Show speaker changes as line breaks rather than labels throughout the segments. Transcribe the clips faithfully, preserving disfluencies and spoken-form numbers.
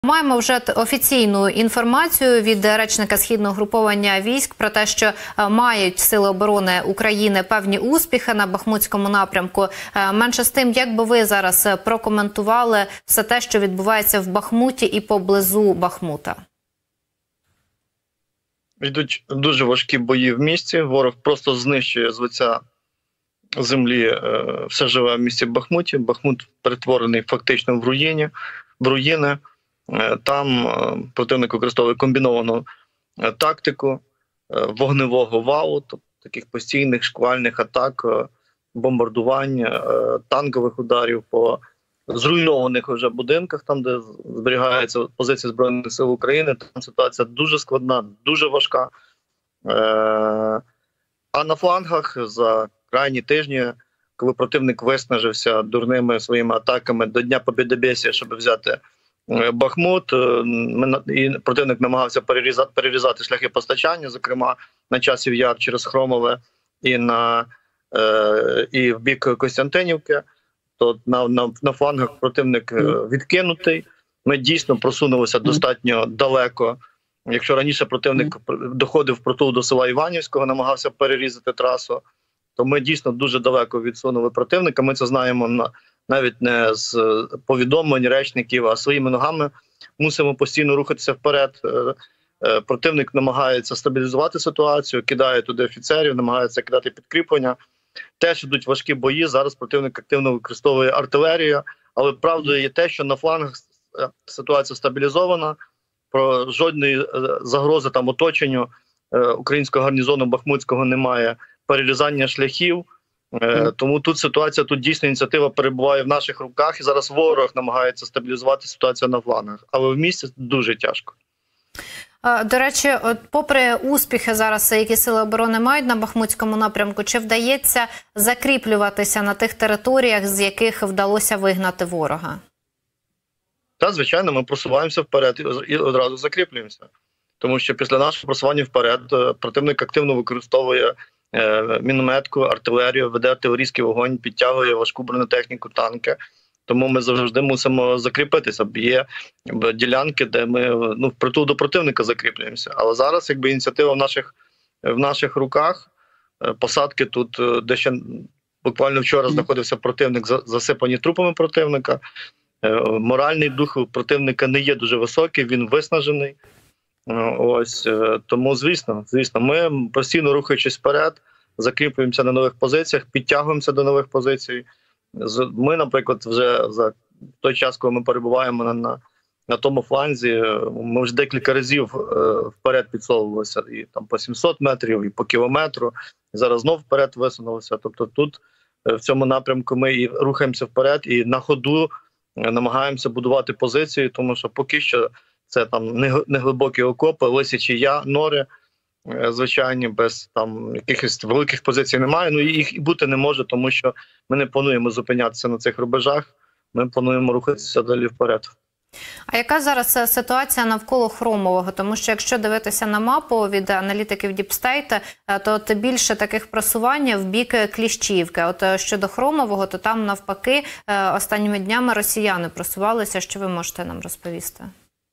Маємо вже офіційну інформацію від речника Східного групування військ про те, що мають Сили оборони України певні успіхи на Бахмутському напрямку. Менше з тим, як би ви зараз прокоментували все те, що відбувається в Бахмуті і поблизу Бахмута?
Йдуть дуже важкі бої в місті. Ворог просто знищує з лиця землі все живе в місті Бахмуті. Бахмут перетворений фактично в руїні, в руїни. Там противник використовує комбіновану тактику вогневого валу, тобто таких постійних шквальних атак, бомбардувань, танкових ударів по зруйнованих вже будинках, там, де зберігаються позиції Збройних сил України. Там ситуація дуже складна, дуже важка. А на флангах за крайні тижні, коли противник виснажився дурними своїми атаками до Дня Побєдобєсія, щоб взяти Бахмут, і противник намагався перерізати, перерізати шляхи постачання, зокрема на Часів Яр через Хромове і, на, е, і в бік Костянтинівки, то на, на, на флангах противник відкинутий. Ми дійсно просунулися достатньо далеко. Якщо раніше противник доходив впритул до села Іванівського, намагався перерізати трасу, то ми дійсно дуже далеко відсунули противника. Ми це знаємо на навіть не з повідомлень речників, а своїми ногами мусимо постійно рухатися вперед. Противник намагається стабілізувати ситуацію, кидає туди офіцерів, намагається кидати підкріплення. Теж йдуть важкі бої, зараз противник активно використовує артилерію, але правдою є те, що на флангах ситуація стабілізована, про жодної загрози там оточенню українського гарнізону Бахмутського немає, перерізання шляхів. Тому тут ситуація, тут дійсно ініціатива перебуває в наших руках, і зараз ворог намагається стабілізувати ситуацію на флангах. Але в місті дуже тяжко.
До речі, от попри успіхи зараз, які Сили оборони мають на Бахмутському напрямку, чи вдається закріплюватися на тих територіях, з яких вдалося вигнати ворога?
Так, звичайно, ми просуваємося вперед і одразу закріплюємося. Тому що після нашого просування вперед противник активно використовує мінометку, артилерію, веде артилерійський вогонь, підтягує важку бронетехніку, танки. Тому ми завжди мусимо закріпитися. Є ділянки, де ми ну, впритул до противника закріплюємося. Але зараз якби ініціатива в наших, в наших руках. Посадки тут, де ще буквально вчора знаходився противник, засипані трупами противника. Моральний дух противника не є дуже високий, він виснажений. Ось, тому, звісно, звісно, ми постійно рухаючись вперед, закріплюємося на нових позиціях, підтягуємося до нових позицій. Ми, наприклад, вже за той час, коли ми перебуваємо на, на, на тому фланзі, ми вже декілька разів е, вперед підсовувалися, і там по сімсот метрів, і по кілометру, і зараз знов вперед висунулися. Тобто тут, в цьому напрямку, ми і рухаємося вперед, і на ходу намагаємося будувати позиції, тому що поки що це там неглибокі окопи, лисячі я, нори, звичайні, без там якихось великих позицій немає. Ну їх і бути не може, тому що ми не плануємо зупинятися на цих рубежах, ми плануємо рухатися далі вперед.
А яка зараз ситуація навколо Хромового? Тому що якщо дивитися на мапу від аналітиків Діпстейт, то от більше таких просувань в бік Кліщівки. От щодо Хромового, то там навпаки останніми днями росіяни просувалися. Що ви можете нам розповісти?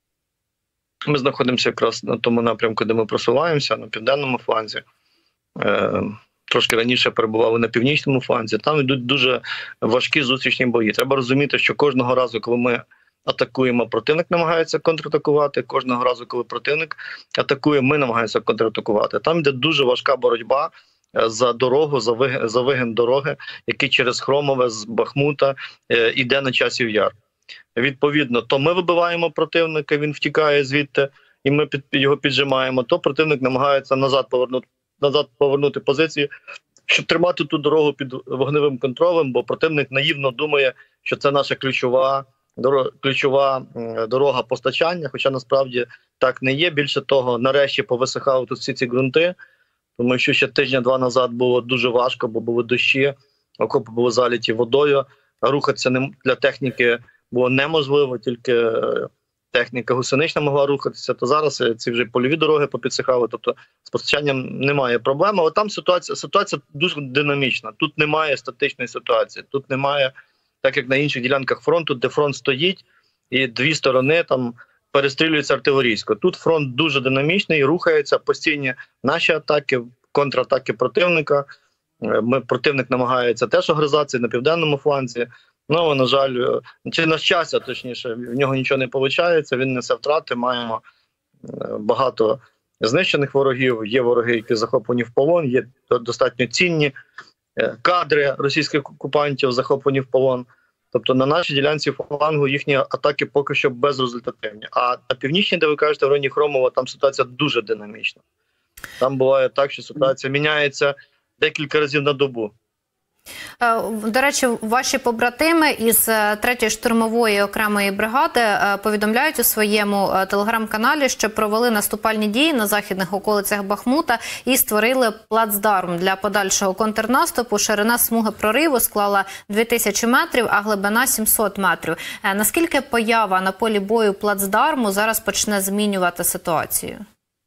Ми знаходимося якраз на тому напрямку, де ми просуваємося, на південному фланзі. Е, трошки раніше перебували на північному фланзі. Там йдуть дуже важкі зустрічні бої. Треба розуміти, що кожного разу, коли ми атакуємо, противник намагається контратакувати. Кожного разу, коли противник атакує, ми намагаємося контратакувати. Там йде дуже важка боротьба за дорогу, за вигин, за вигин дороги, який через Хромове з Бахмута е, йде на Часів Яр. Відповідно, то ми вибиваємо противника, він втікає звідти, і ми під, його піджимаємо, то противник намагається назад повернути, назад повернути позиції, щоб тримати ту дорогу під вогневим контролем, бо противник наївно думає, що це наша ключова дорога, ключова дорога постачання, хоча насправді так не є. Більше того, нарешті повисихали тут всі ці ґрунти, тому що ще тижня-два назад було дуже важко, бо були дощі, окопи були заліті водою, рухатися для техніки було неможливо, тільки техніка гусенична могла рухатися, то зараз ці вже польові дороги попідсихали, тобто з постачанням немає проблем, але там ситуація, ситуація дуже динамічна, тут немає статичної ситуації, тут немає, так як на інших ділянках фронту, де фронт стоїть, і дві сторони там перестрілюється артилерійсько. Тут фронт дуже динамічний, рухається постійні наші атаки, контратаки противника. Ми, противник намагається теж огризатися на південному фланзі. Ну, але, на жаль, чи на щастя, точніше, в нього нічого не виходить, він несе втрати, маємо багато знищених ворогів, є вороги, які захоплені в полон, є достатньо цінні кадри російських окупантів, захоплені в полон. Тобто на нашій ділянці флангу їхні атаки поки що безрезультативні. А на північній, де ви кажете, в районі Хромова, там ситуація дуже динамічна. Там буває так, що ситуація міняється декілька разів на добу.
До речі, ваші побратими із третьої штурмової окремої бригади повідомляють у своєму телеграм-каналі, що провели наступальні дії на західних околицях Бахмута і створили плацдарм для подальшого контрнаступу. Ширина смуги прориву склала дві тисячі метрів, а глибина сімсот метрів. Наскільки поява на полі бою плацдарму зараз почне змінювати ситуацію?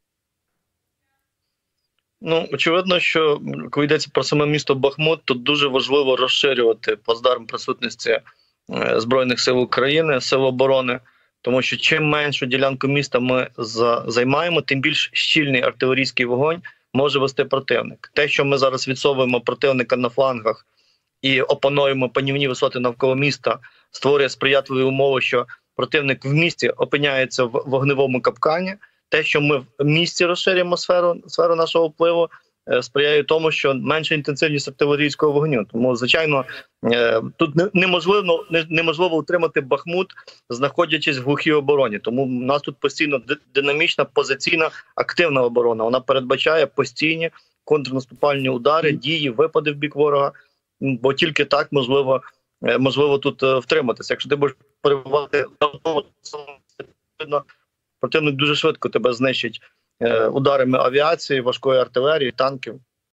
Ну, очевидно, що коли йдеться про саме місто Бахмут, то дуже важливо розширювати плацдарм присутності Збройних сил України, сил оборони, тому що чим меншу ділянку міста ми займаємо, тим більш щільний артилерійський вогонь може вести противник. Те, що ми зараз відсовуємо противника на флангах і опануємо панівні висоти навколо міста, створює сприятливі умови, що противник в місті опиняється в вогневому капкані. Те, що ми в місті розширюємо сферу, сферу нашого впливу, сприяє тому, що менша інтенсивність артилерійського вогню. Тому, звичайно, тут неможливо, неможливо утримати Бахмут, знаходячись в глухій обороні. Тому у нас тут постійно динамічна, позиційна, активна оборона. Вона передбачає постійні контрнаступальні удари, дії, випади в бік ворога, бо тільки так можливо, можливо тут втриматися. Якщо ти будеш перебувати, противник дуже швидко тебе знищить ударами авіації, важкої артилерії, танків.